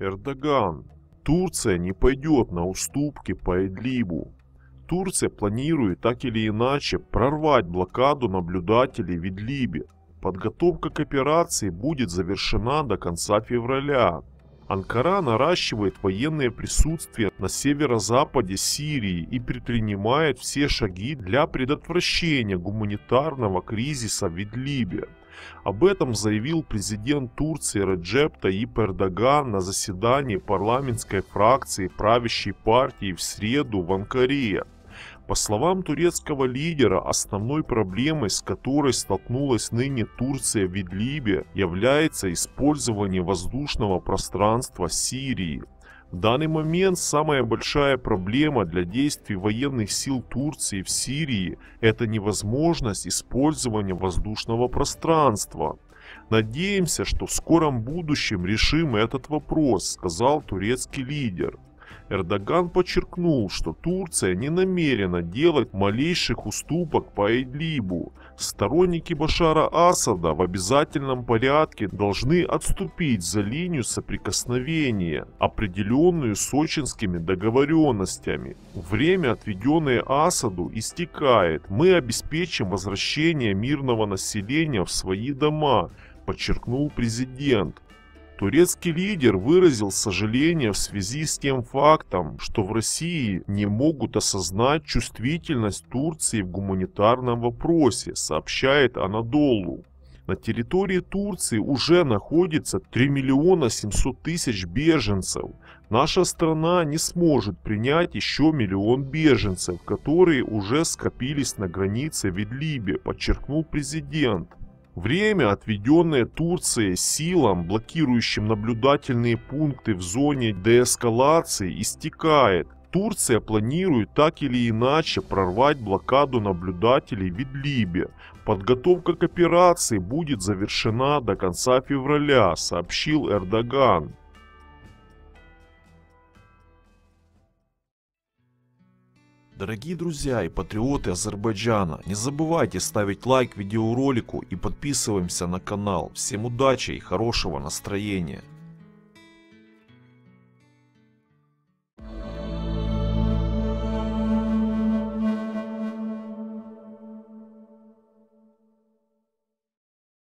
Эрдоган. Турция не пойдет на уступки по Идлибу. Турция планирует так или иначе прорвать блокаду наблюдателей в Идлибе. Подготовка к операции будет завершена до конца февраля. Анкара наращивает военное присутствие на северо-западе Сирии и предпринимает все шаги для предотвращения гуманитарного кризиса в Идлибе. Об этом заявил президент Турции Реджеп Таyyip Эрдоган на заседании парламентской фракции правящей партии в среду в Анкаре. По словам турецкого лидера, основной проблемой, с которой столкнулась ныне Турция в Идлибе, является использование воздушного пространства Сирии. В данный момент самая большая проблема для действий военных сил Турции в Сирии – это невозможность использования воздушного пространства. «Надеемся, что в скором будущем решим этот вопрос», – сказал турецкий лидер. Эрдоган подчеркнул, что Турция не намерена делать малейших уступок по Идлибу. Сторонники Башара Асада в обязательном порядке должны отступить за линию соприкосновения, определенную сочинскими договоренностями. Время, отведенное Асаду, истекает. Мы обеспечим возвращение мирного населения в свои дома, подчеркнул президент. Турецкий лидер выразил сожаление в связи с тем фактом, что в России не могут осознать чувствительность Турции в гуманитарном вопросе, сообщает Анадолу. На территории Турции уже находится 3 700 000 беженцев. Наша страна не сможет принять еще 1 миллион беженцев, которые уже скопились на границе в Идлибе, подчеркнул президент. Время, отведенное Турцией силам, блокирующим наблюдательные пункты в зоне деэскалации, истекает. Турция планирует так или иначе прорвать блокаду наблюдателей в Идлибе. Подготовка к операции будет завершена до конца февраля, сообщил Эрдоган. Дорогие друзья и патриоты Азербайджана, не забывайте ставить лайк видеоролику и подписываемся на канал. Всем удачи и хорошего настроения!